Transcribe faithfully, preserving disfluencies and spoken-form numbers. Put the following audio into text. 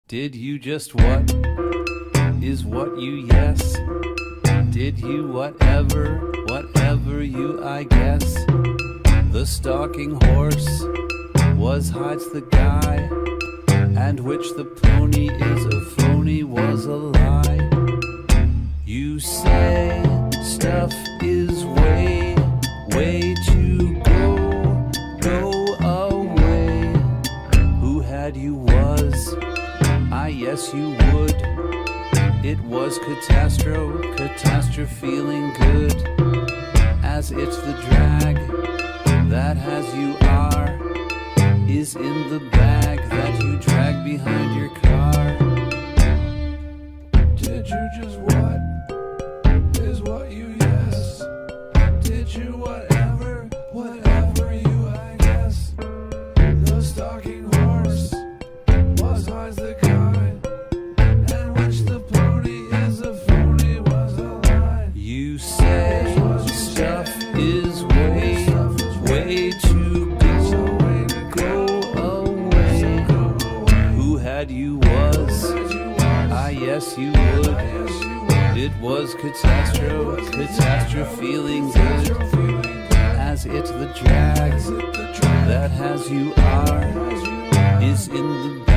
Did you just what? Is what you yes? Did you whatever, whatever you I guess? The stalking horse was hides the guy, and which the pony is a phony was a lie. You say stuff is way, way to go, go away. Who had you was, I yes you would. It was catastro, catastro feeling good. As it's the drag that has you are, is in the bag that you drag behind your car. Did you just what? Is what you yes? Did you whatever, whatever you I guess? The stalking horse was hides the guy, and which the pony is a phony was a lie. You say stuff is way, way too go, go away. Who had you was, I yes you would. It was catastro, catastro feeling good. As it's the drag that has you are, is in the